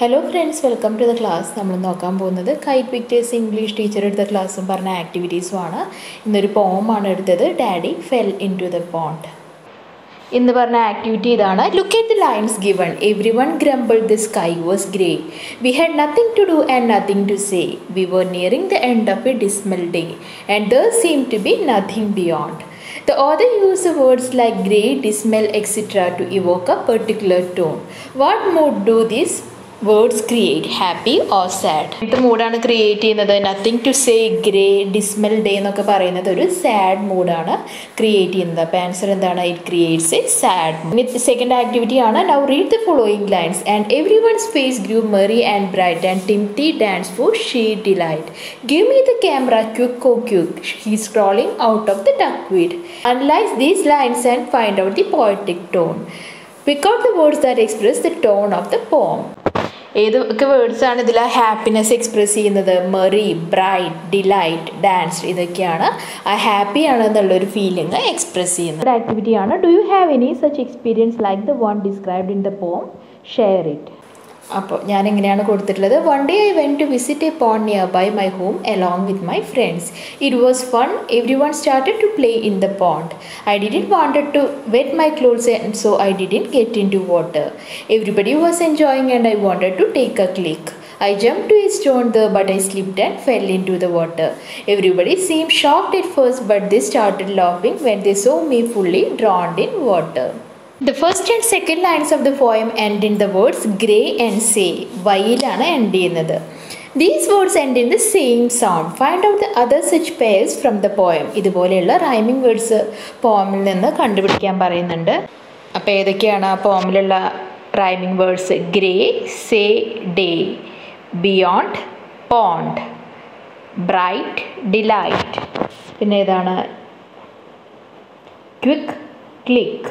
Hello friends, welcome to the class. നമ്മൾ നോക്കാൻ പോകുന്നത് കൈറ്റ് വിക്ടേഴ്സ് ഇംഗ്ലീഷ് ടീച്ചർ എടുത്ത ക്ലാസ്സും പറഞ്ഞ ആക്ടിവിറ്റീസും ആണ്. ഇന്നൊരു പോമാണ് എടുത്തത്, daddy fell into the pond. ഇന്ന് പറഞ്ഞ ആക്ടിവിറ്റി ഇതാണ്. Look at the lines given. Everyone grumbled the sky was grey. We had nothing to do and nothing to say. We were nearing the end of a dismal day and there seemed to be nothing beyond. The author used the words like grey, dismal, etc. to evoke a particular tone. What mood do these words create? Happy or sad? എന്ത് മൂഡാണ് create ചെയ്യുന്നത്? Nothing to say, grey, dismal day എന്നൊക്കെ പറയുന്നത് ഒരു sad മൂഡാണ് create ചെയ്യുന്നത്. അപ്പോൾ answer എന്താണ്? It creates a sad mood. Second activity ആണ്. Now read the following lines and everyone's face grew merry and bright and Timothy dance for sheer delight. Give me the camera quick oh quick, he is crawling out of the duckweed. Analyze these lines and find out the poetic tone. Pick out the words that express the tone of the poem. ഏതൊക്കെ വേർഡ്സാണ് ഇതിൽ happiness express ചെയ്യുന്നത്? Merry, bright, delight, dance, ഇതൊക്കെയാണ് ആ happy ആണ് എന്നുള്ളൊരു feeling express ചെയ്യുന്നത്. ഒരു ആക്ടിവിറ്റിയാണ്. Do you have any such experience like the one described in the poem? Share it. അപ്പോൾ ഞാൻ എങ്ങനെയാണ് കൊടുത്തിട്ടുള്ളത്? One day I went to visit a pond nearby my home along with my friends. It was fun. Everyone started to play in the pond. I didn't wanted to wet my clothes and so I didn't get into water. Everybody was enjoying and I wanted to take a click. I jumped to a stone there but I slipped and fell into the water. Everybody seemed shocked at first but they started laughing when they saw me fully drowned in water. The first and second lines of the poem end in the words grey and say. വയിലാണ് end ചെയ്യുന്നത്. These words end in the same sound. Find out the other such pairs from the poem. ഇതുപോലെയുള്ള rhyming words പോമിൽ നിന്ന് കണ്ടുപിടിക്കാൻ പറയുന്നുണ്ട്. അപ്പോൾ ഏതൊക്കെയാണ് ആ പോമിലുള്ള rhyming words? Grey, say, day, beyond, pond, bright, delight, പിന്നെ ഏതാണ്? Quick, click,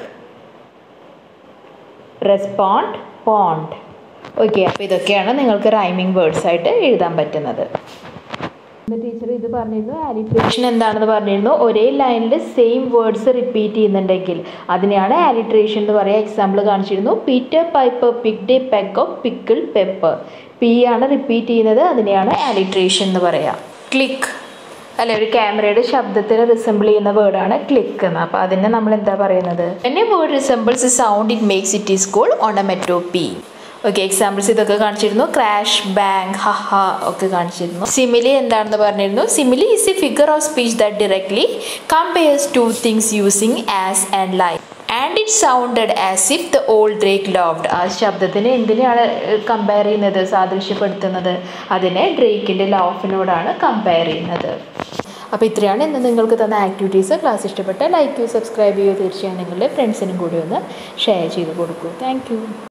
respond, pond. Okay, അപ്പോൾ ഇതൊക്കെയാണ് നിങ്ങൾക്ക് റൈമിംഗ് വേർഡ്സ് ആയിട്ട് എഴുതാൻ പറ്റുന്നത്. ടീച്ചർ ഇത് പറഞ്ഞിരുന്നു, ആലിട്രേഷൻ എന്താണെന്ന് പറഞ്ഞിരുന്നു. ഒരേ ലൈനിൽ സെയിം വേർഡ്സ് റിപ്പീറ്റ് ചെയ്യുന്നുണ്ടെങ്കിൽ അതിനെയാണ് ആലിട്രേഷൻ എന്ന് പറയുക. എക്സാമ്പിൾ കാണിച്ചിരുന്നു. Peter Piper picked a peck of pickle pepper. P ആണ് റിപ്പീറ്റ് ചെയ്യുന്നത്, അതിനെയാണ് ആലിട്രേഷൻ എന്ന് പറയുക. ക്ലിക്ക് അല്ലെ, ഒരു ക്യാമറയുടെ ശബ്ദത്തിന് റിസംബിൾ ചെയ്യുന്ന വേർഡാണ് ക്ലിക്ക് എന്ന്. അപ്പോൾ അതിനെ നമ്മൾ എന്താ പറയുന്നത്? എന്നെ word resembles a sound it makes it is called onomatopoeia. Okay, examples ഇതൊക്കെ കാണിച്ചിരുന്നു. ക്രാഷ്, ബാങ്, ഹഹ ഒക്കെ കാണിച്ചിരുന്നു. സിമിലി എന്താണെന്ന് പറഞ്ഞിരുന്നു. Simile is a figure of speech that directly compares two things using as and like and it sounded as if the old drake laughed. ആ ശബ്ദത്തിന് എന്തിനാണ് compare ചെയ്യുന്നത്, സാദൃശ്യപ്പെടുത്തുന്നത്? അതിനെ ഡ്രേക്കിൻ്റെ ലൗഫിനോടാണ് കമ്പയർ ചെയ്യുന്നത്. അപ്പോൾ ഇത്രയാണ് ഇന്ന് നിങ്ങൾക്ക് തന്ന ആക്ടിവിറ്റീസ്. ക്ലാസ് ഇഷ്ടപ്പെട്ടാൽ ലൈക്ക് ചെയ്യൂ, സബ്സ്ക്രൈബ് ചെയ്യൂ. തീർച്ചയായും നിങ്ങളുടെ ഫ്രണ്ട്സിനും കൂടി ഒന്ന് ഷെയർ ചെയ്ത് കൊടുക്കൂ. Thank U.